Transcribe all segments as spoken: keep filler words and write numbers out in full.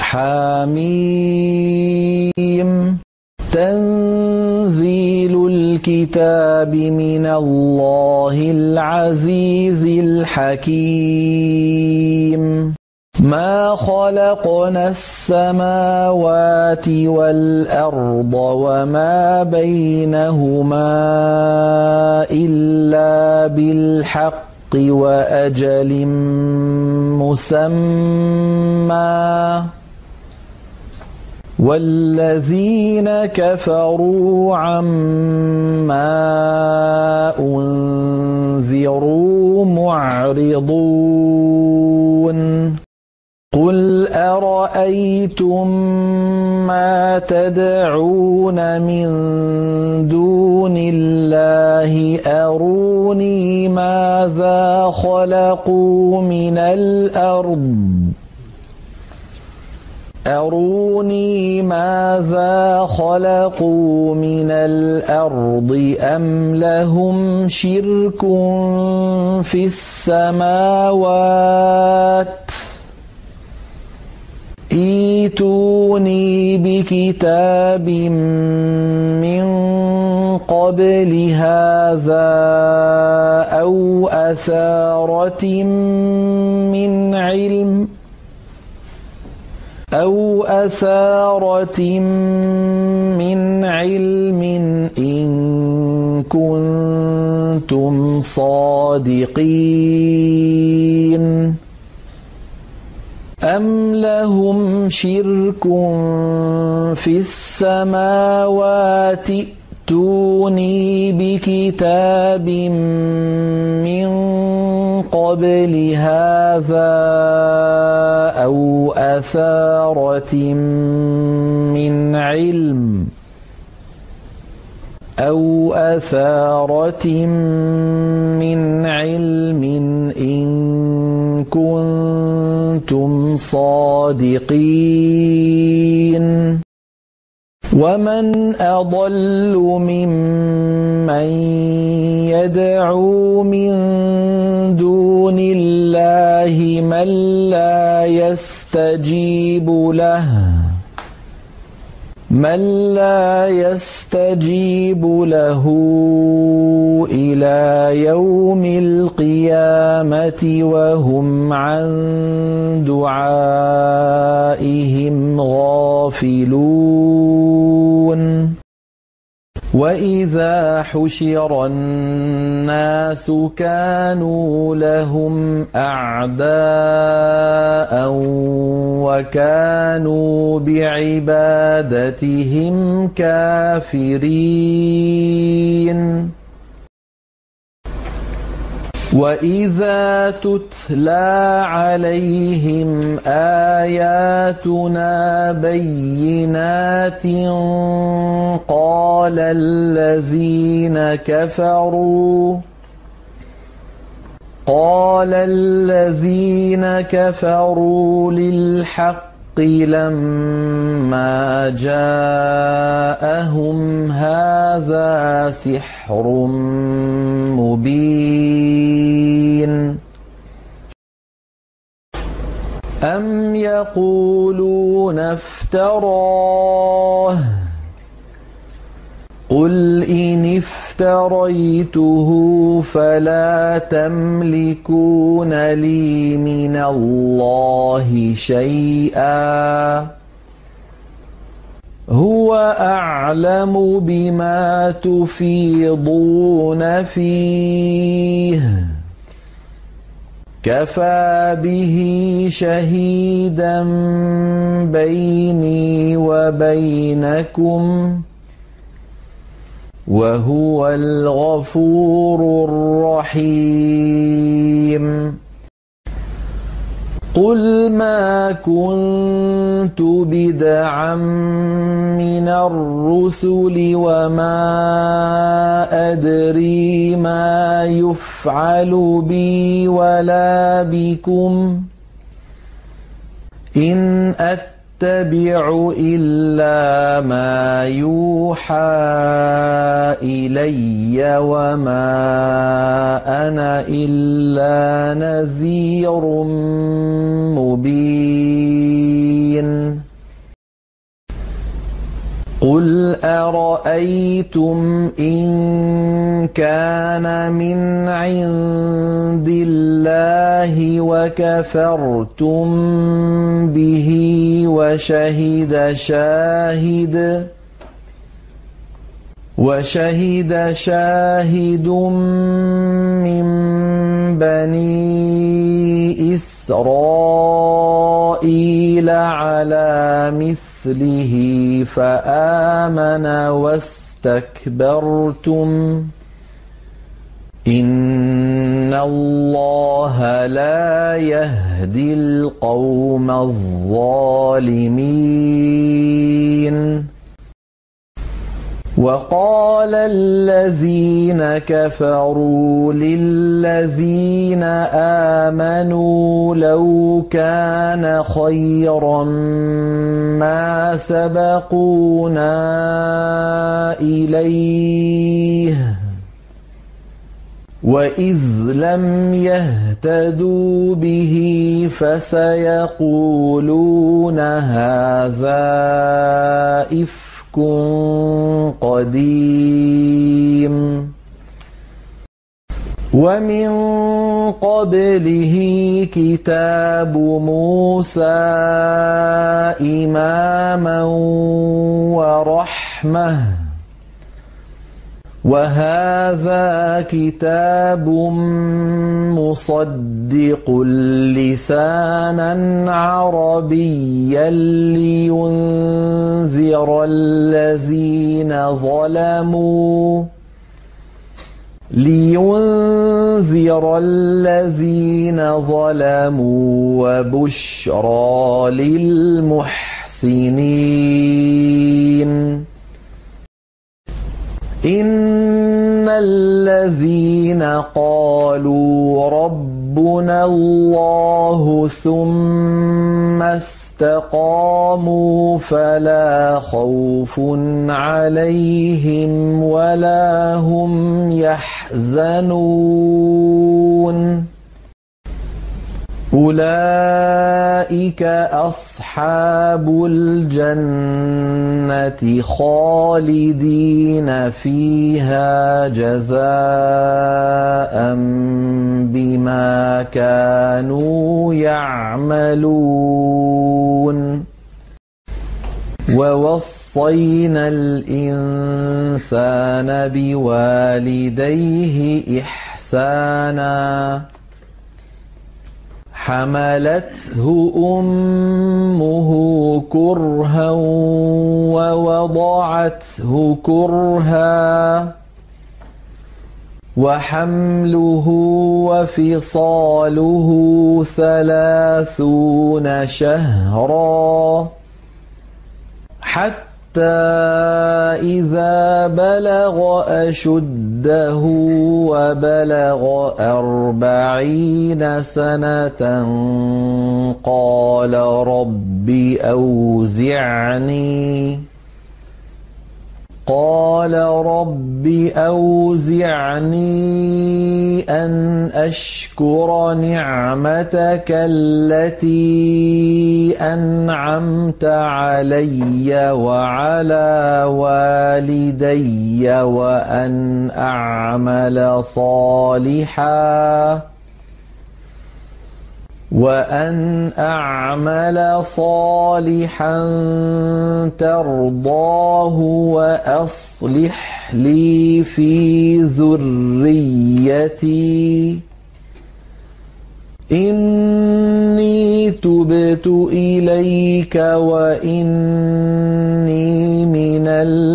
حميم تنزيل الكتاب من الله العزيز الحكيم ما خلقنا السماوات والأرض وما بينهما إلا بالحق وأجل مسمى والذين كفروا عما أنذروا معرضون قل أرأيتم ما تدعون من دون الله أروني ماذا خلقوا من الأرض أروني ماذا خلقوا من الأرض أم لهم شرك في السماوات ائتوني بكتاب من قبل هذا أو أثارة من علم أو أثارة من علم إن كنتم صادقين أم لهم شرك في السماوات ائتوني بكتاب من قبل هذا أو أثارة من علم أو أثارة من علم إن كنتم صادقين ومن أضل ممن يدعو من دون الله من لا يستجيب له من لا يستجيب له إلى يوم القيامة وهم عن دعائهم غافلون وإذا حشر الناس كانوا لهم أعداء وكانوا بعبادتهم كافرين وإذا تتلى عليهم آياتنا بينات قال الذين كفروا قال الذين كفروا للحق لما جاءهم هذا سحر مبين أم يقولون افتراه قل إن افتريته فلا تملكون لي من الله شيئا هو أعلم بما تفيضون فيه كفى به شهيدا بيني وبينكم وهو الغفور الرحيم قل ما كنت بدعا من الرسل وما أدري ما يفعل بي ولا بكم إن أتبع أتبع إلا ما يوحى إلي وما أنا إلا نذير مبين قل أرأيتم إن كان من عند الله وكفرتم به وشهد شاهد وشهد شاهد من بني إسرائيل على مثله فآمن واستكبرتم إن الله لا يهدي القوم الظالمين وقال الذين كفروا للذين آمنوا لو كان خيرا ما سبقونا إليه وإذ لم يهتدوا به فسيقولون هذا إفك قديم ومن قبله كتاب موسى إماما ورحمة وهذا كتاب مصدق لسانا عربيا لينذر الذين ظلموا لينذر الذين ظلموا وبشرى للمحسنين إن الذين قالوا ربنا الله ثم استقاموا فلا خوف عليهم ولا هم يحزنون أولئك أصحاب الجنة خالدين فيها جزاء بما كانوا يعملون ووصينا الإنسان بوالديه إحسانا حملته أمه كرها ووضعته كرها وحمله وفصاله ثلاثون شهرا حتى إذا بلغ أشده وبلغ أربعين سنة قال رب أوزعني قال رب أوزعني أن أشكر نعمتك التي أنعمت علي وعلى والدي وأن أعمل صالحا وأن أعمل صالحا ترضاه وأصلح لي في ذريتي إني تبت إليك وإني من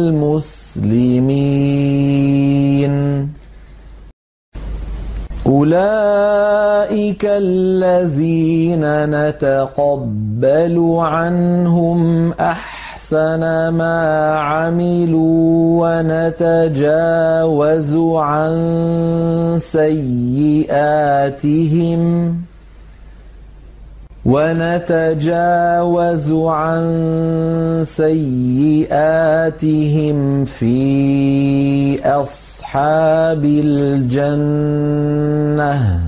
المسلمين أولئك الذين نتقبل عنهم أحسن ما عملوا ونتجاوز عن سيئاتهم ونتجاوز عن سيئاتهم في أصحاب الجنة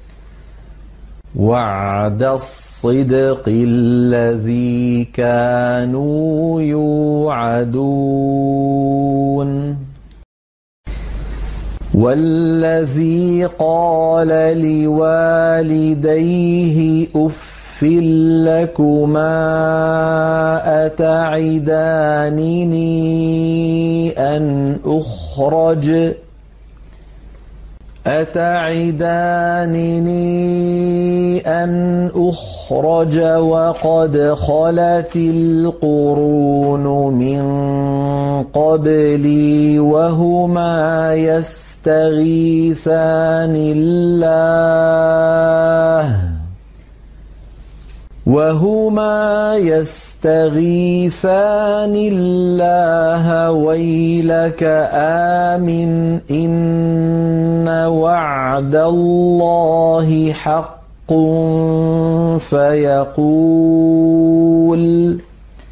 وعد الصدق الذي كانوا يوعدون والذي قال لوالديه أف لكما أتعدانني أن أخرج أتعدانني أن أخرج وقد خلت القرون من قبلي وهما يستغيثان الله وهما يستغيثان الله ويلك آمن إن وعد الله حق فيقول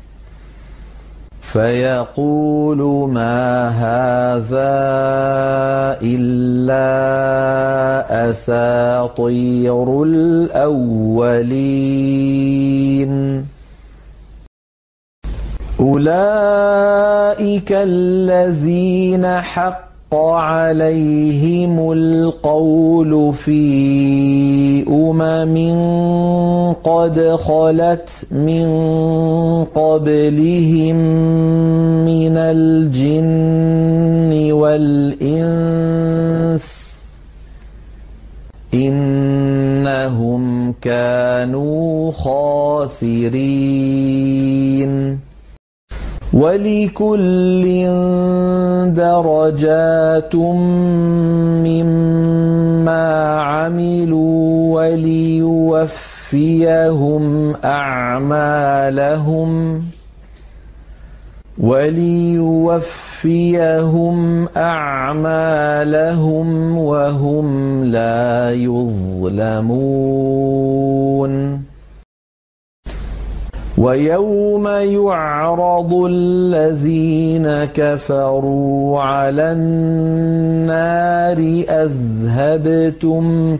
فيقول ما هذا إلا أساطير الأولين أولئك الذين حق عليهم القول في أمم قد خلت من قبلهم من الجن والإنس إنهم كانوا خاسرين ولكل درجات مما عملوا وليوفيهم أعمالهم وليوفيهم أعمالهم وهم لا يظلمون ويوم يعرض الذين كفروا على النار أذهبتم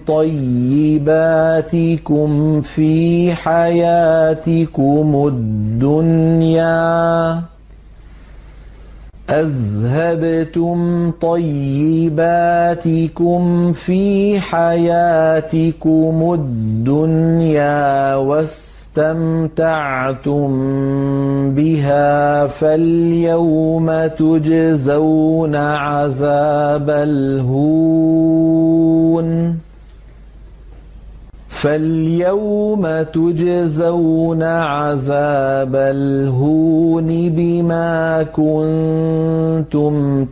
طيباتكم في حياتكم الدنيا أذهبتم طيباتكم في حياتكم الدنيا واستمتعتم بها فاليوم تجزون عذاب الهون فاليوم تجزون عذاب الهون بما كنتم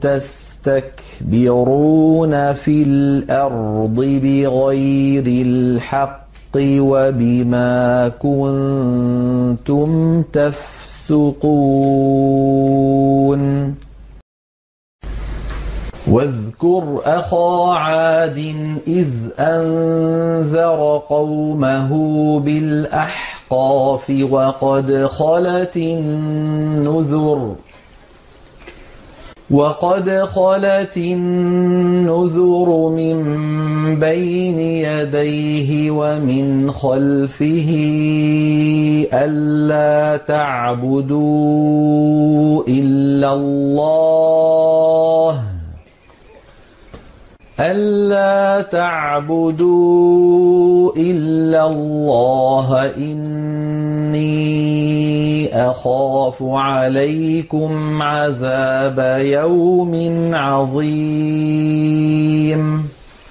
تستكبرون في الأرض بغير الحق وبما كنتم تفسقون واذكر أخا عاد إذ أنذر قومه بالأحقاف وقد خلت النذر وقد خلت النذر من بين يديه ومن خلفه ألا تعبدوا إلا الله ألا تعبدوا إلا الله إني أخاف عليكم عذاب يوم عظيم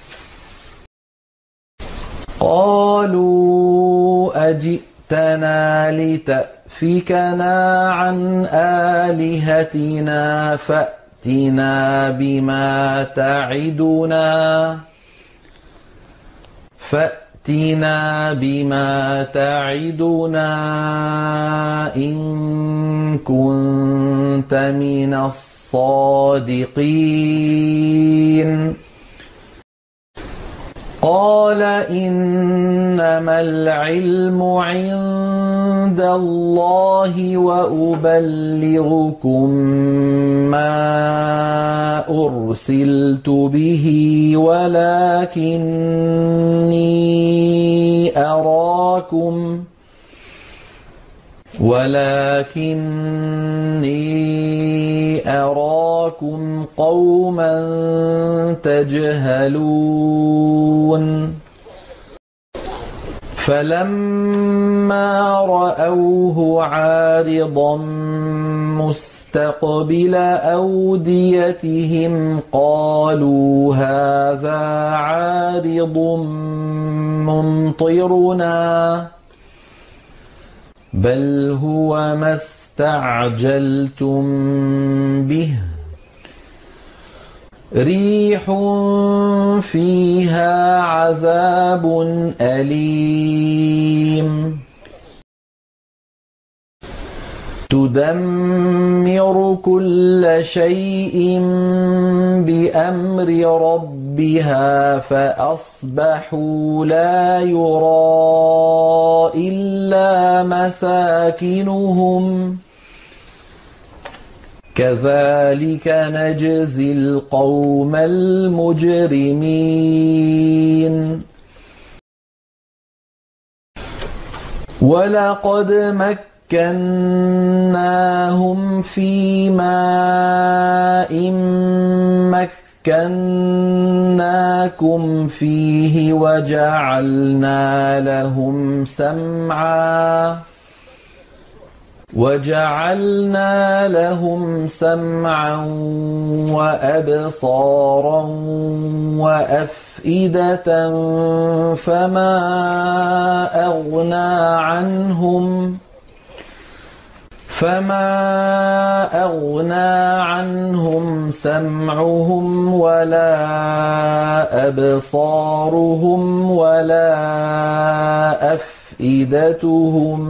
قالوا أجئتنا لتأفكنا عن آلهتنا فأتنا فأتنا بما تعدنا فأتنا بما تعدنا إن كنت من الصادقين قال إن إنما العلم عند الله وأبلغكم ما أرسلت به ولكني أراكم ولكني أراكم قوما تجهلون فلما رأوه عارضا مستقبل أوديتهم قالوا هذا عارض ممطرنا بل هو ما استعجلتم به ريح فيها عذاب أليم تدمر كل شيء بأمر ربها فأصبحوا لا يرى إلا مساكنهم كذلك نجزي القوم المجرمين ولقد مكناهم في ماء مكناكم فيه وجعلنا لهم سمعا وجعلنا لهم سمعا وأبصارا وأفئدة فما أغنى عنهم فما أغنى عنهم سمعهم ولا أبصارهم ولا أفئدتهم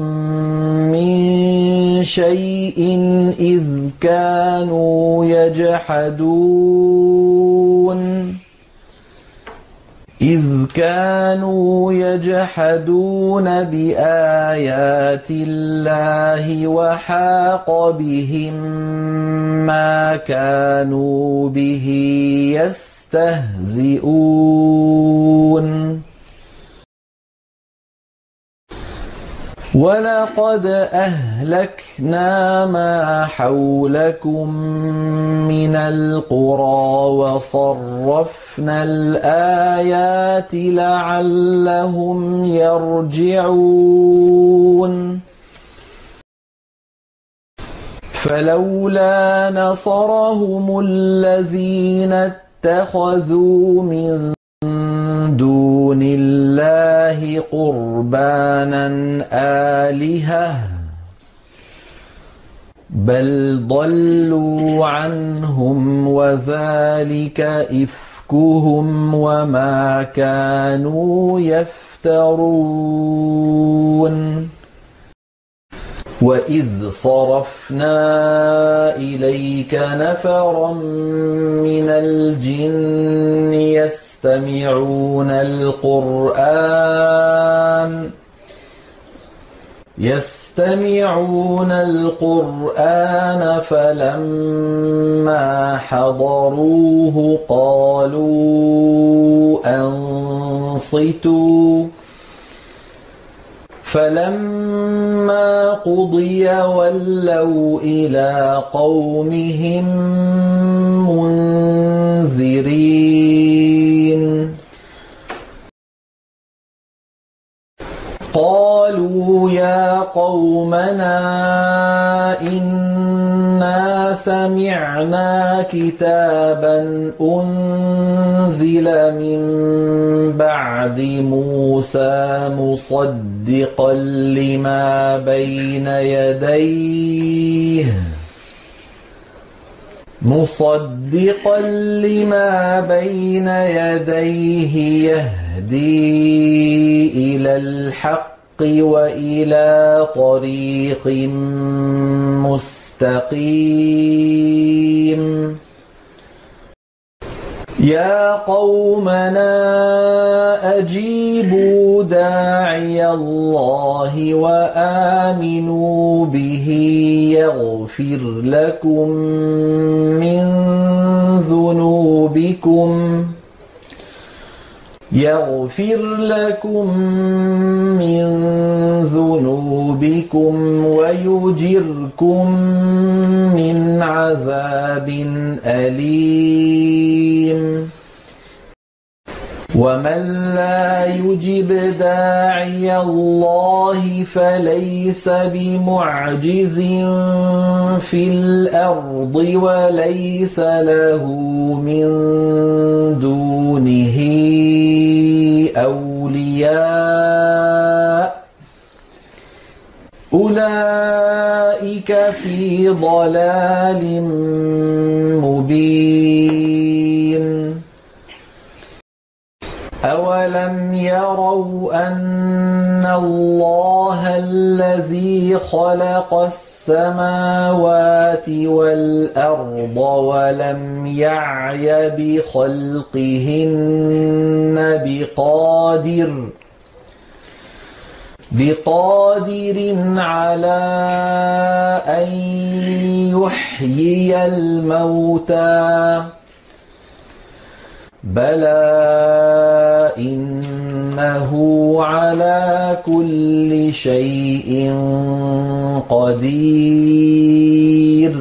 من شيء إذ كانوا يجحدون إذ كانوا يجحدون بآيات الله وحاق بهم ما كانوا به يستهزئون ولقد أهلكنا ما حولكم من القرى وصرفنا الآيات لعلهم يرجعون فلولا نصرهم الذين اتخذوا من دون الله قربانا آلهة بل ضلوا عنهم وذلك إفكهم وما كانوا يفترون وإذ صرفنا إليك نفرا من الجن يستمعون القرآن يستمعون القرآن فلما حضروه قالوا أنصتوا فلما قضي ولوا إلى قومهم منذرين قالوا يا قومنا إنا سمعنا كتابا أنزل من بعد موسى مصدقا لما بين يديه مصدقا لما بين يديه يهدي إلى الحق وإلى طريق مستقيم يا قومنا أجيبوا داعي الله وآمنوا به يغفر لكم من ذنوبكم يغفر لكم من ذنوبكم ويجركم من عذاب أليم ومن لا يجب داعي الله فليس بمعجز في الأرض وليس له من دونه أولياء أولئك في ضلال مبين أولم يروا أن الله الذي خلق السماوات والأرض ولم يعي بخلقهن بقادر بقادر على أن يحيي الموتى بلى إنه على كل شيء قدير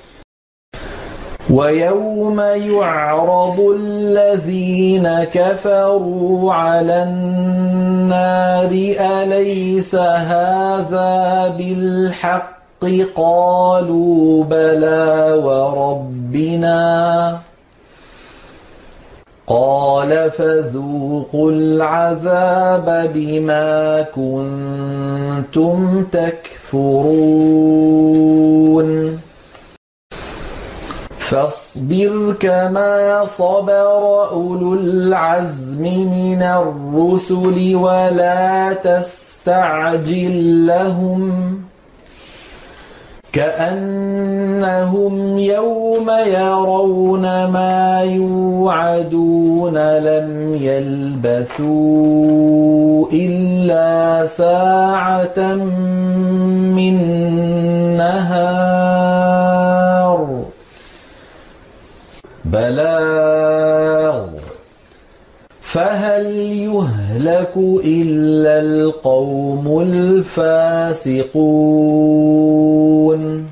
ويوم يعرض الذين كفروا على النار أليس هذا بالحق قالوا بلى وربنا قال فذوقوا العذاب بما كنتم تكفرون فاصبر كما صبر أولو العزم من الرسل ولا تستعجل لهم كأنهم يوم يرون ما يوعدون لم يلبثوا إلا ساعة من نهار بلاغ فهل يهلك إلا القوم الفاسقون